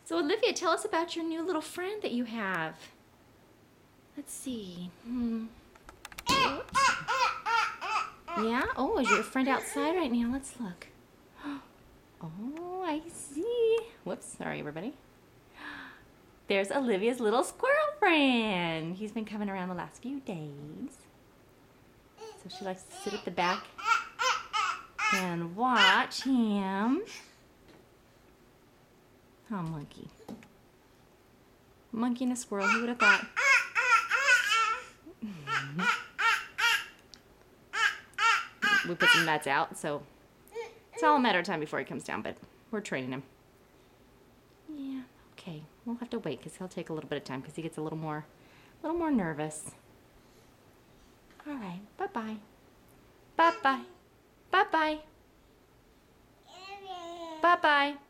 So Olivia, tell us about your new little friend that you have. Let's see. Yeah? Oh, is your friend outside right now? Let's look. Oh, I see. Whoops, sorry everybody. There's Olivia's little squirrel friend. He's been coming around the last few days. So she likes to sit at the back and watch him. Oh, monkey. Monkey and a squirrel, who would have thought? We put some nuts out, so it's all a matter of time before he comes down, but we're training him. Yeah, okay. We'll have to wait because he'll take a little bit of time because he gets a little more nervous. All right, bye-bye. Bye-bye. Bye-bye. Bye-bye.